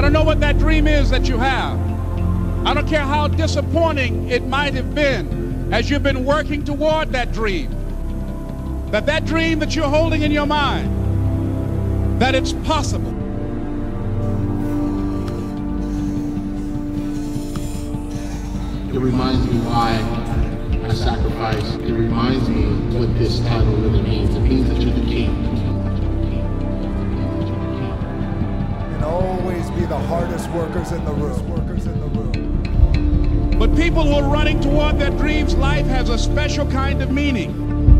I don't know what that dream is that you have. I don't care how disappointing it might have been as you've been working toward that dream. That dream that you're holding in your mind, that it's possible. It reminds me why I sacrifice. It reminds me what this title really means. It means that you're the king. And always be the hardest workers in the room. But people who are running toward their dreams, life has a special kind of meaning.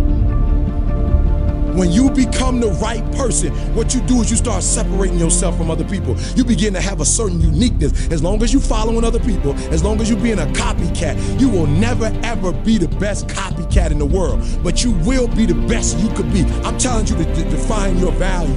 When you become the right person, what you do is you start separating yourself from other people. You begin to have a certain uniqueness. As long as you're following other people, as long as you're being a copycat, you will never ever be the best copycat in the world. But you will be the best you could be. I'm telling you to define your value.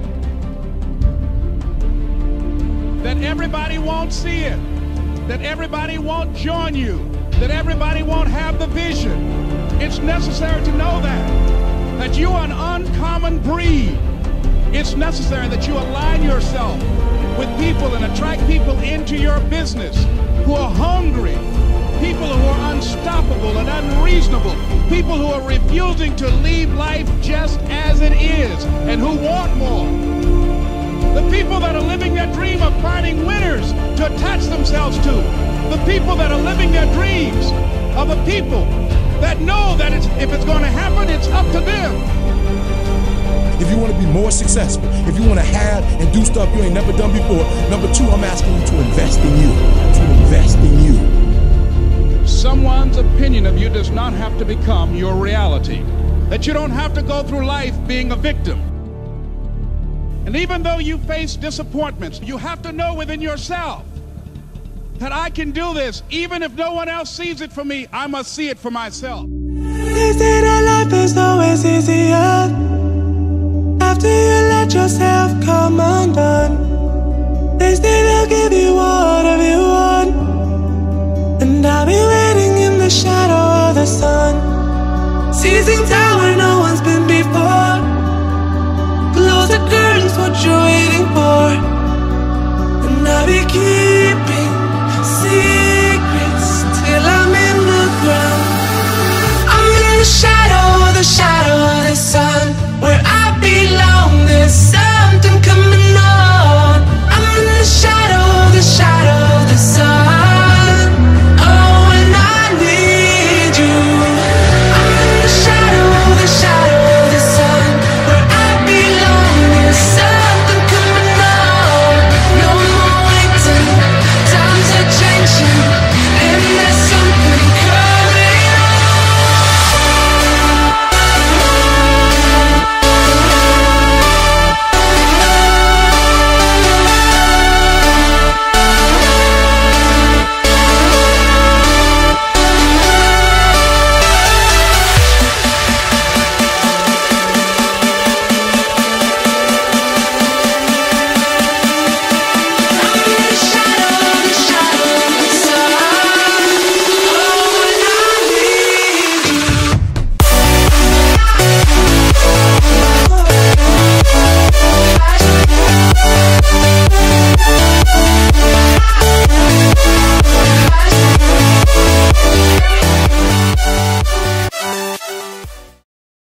That everybody won't see it. That everybody won't join you. That everybody won't have the vision. It's necessary to know that you are an uncommon breed. It's necessary that you align yourself with people and attract people into your business who are hungry, people who are unstoppable and unreasonable, people who are refusing to leave life just as it is and who want more. The people that are living their dream of finding winners to attach themselves to. The people that are living their dreams are the people that know that if it's going to happen, it's up to them. If you want to be more successful, if you want to have and do stuff you ain't never done before, number two, I'm asking you to invest in you. To invest in you. Someone's opinion of you does not have to become your reality. That you don't have to go through life being a victim. And even though you face disappointments, you have to know within yourself that I can do this. Even if no one else sees it for me, I must see it for myself. They say that life is always